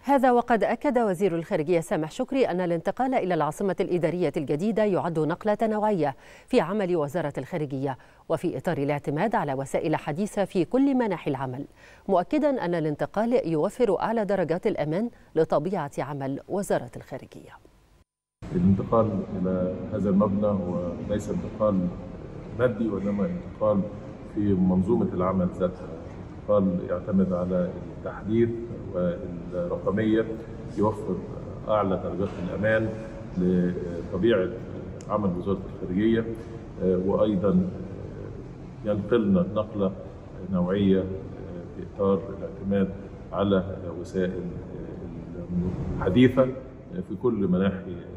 هذا وقد أكد وزير الخارجية سامح شكري أن الانتقال إلى العاصمة الإدارية الجديدة يعد نقلة نوعية في عمل وزارة الخارجية وفي إطار الاعتماد على وسائل حديثة في كل مناحي العمل، مؤكدا أن الانتقال يوفر أعلى درجات الأمان لطبيعة عمل وزارة الخارجية. الانتقال إلى هذا المبنى هو ليس انتقال مادي وإنما انتقال في منظومة العمل ذاتها، انتقال يعتمد على التحديث والرقمية يوفر أعلى درجات الأمان لطبيعة عمل وزارة الخارجية، وأيضا ينقلنا نقلة نوعية في إطار الاعتماد على وسائل حديثة في كل مناحي